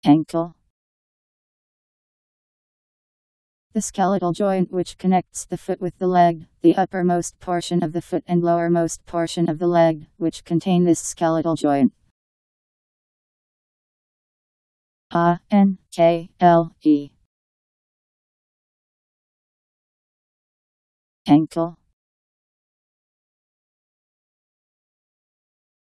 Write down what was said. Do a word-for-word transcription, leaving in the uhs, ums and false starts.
Ankle. The skeletal joint which connects the foot with the leg, the uppermost portion of the foot and lowermost portion of the leg, which contain this skeletal joint. A N K L E. Ankle.